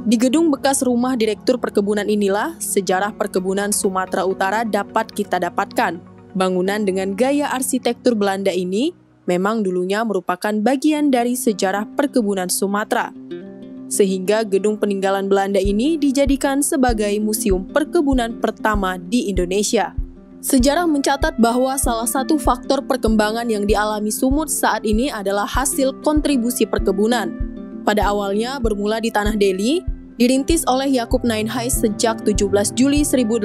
Di gedung bekas rumah Direktur Perkebunan inilah sejarah perkebunan Sumatera Utara dapat kita dapatkan. Bangunan dengan gaya arsitektur Belanda ini memang dulunya merupakan bagian dari sejarah perkebunan Sumatera. Sehingga gedung peninggalan Belanda ini dijadikan sebagai museum perkebunan pertama di Indonesia. Sejarah mencatat bahwa salah satu faktor perkembangan yang dialami Sumut saat ini adalah hasil kontribusi perkebunan. Pada awalnya bermula di Tanah Deli, dirintis oleh Yakub Nienhuys sejak 17 Juli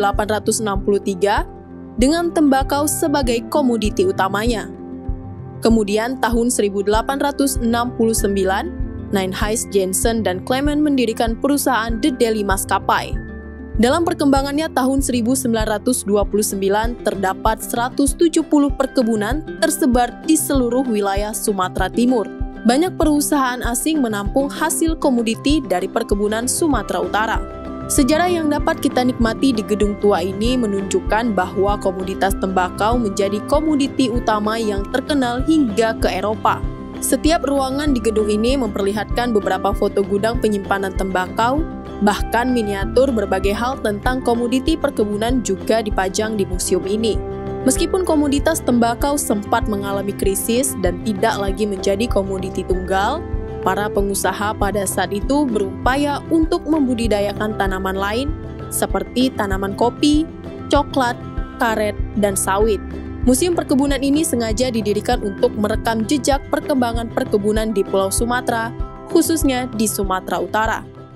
1863 dengan tembakau sebagai komoditi utamanya. Kemudian tahun 1869, Nienhuys, Jensen, dan Clement mendirikan perusahaan The Deli Maskapai. Dalam perkembangannya tahun 1929 terdapat 170 perkebunan tersebar di seluruh wilayah Sumatera Timur. Banyak perusahaan asing menampung hasil komoditi dari perkebunan Sumatera Utara. Sejarah yang dapat kita nikmati di gedung tua ini menunjukkan bahwa komoditas tembakau menjadi komoditi utama yang terkenal hingga ke Eropa. Setiap ruangan di gedung ini memperlihatkan beberapa foto gudang penyimpanan tembakau, bahkan miniatur berbagai hal tentang komoditi perkebunan juga dipajang di museum ini. Meskipun komoditas tembakau sempat mengalami krisis dan tidak lagi menjadi komoditi tunggal, para pengusaha pada saat itu berupaya untuk membudidayakan tanaman lain seperti tanaman kopi, coklat, karet, dan sawit. Museum perkebunan ini sengaja didirikan untuk merekam jejak perkembangan perkebunan di Pulau Sumatera, khususnya di Sumatera Utara.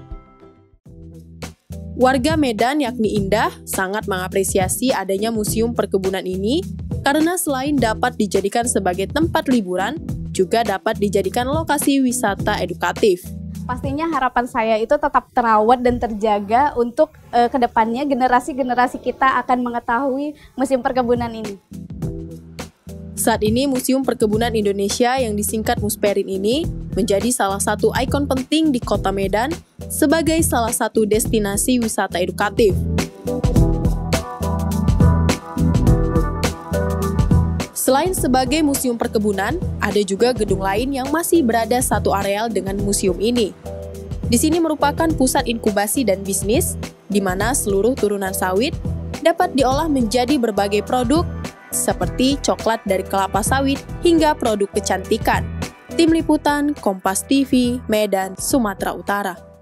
Warga Medan yakni Indah sangat mengapresiasi adanya museum perkebunan ini karena selain dapat dijadikan sebagai tempat liburan, juga dapat dijadikan lokasi wisata edukatif. Pastinya harapan saya itu tetap terawat dan terjaga untuk kedepannya generasi-generasi kita akan mengetahui museum perkebunan ini. Saat ini Museum Perkebunan Indonesia yang disingkat Musperin ini menjadi salah satu ikon penting di Kota Medan sebagai salah satu destinasi wisata edukatif. Selain sebagai museum perkebunan, ada juga gedung lain yang masih berada satu areal dengan museum ini. Di sini merupakan pusat inkubasi dan bisnis, di mana seluruh turunan sawit dapat diolah menjadi berbagai produk, seperti coklat dari kelapa sawit hingga produk kecantikan. Tim Liputan, Kompas TV, Medan, Sumatera Utara.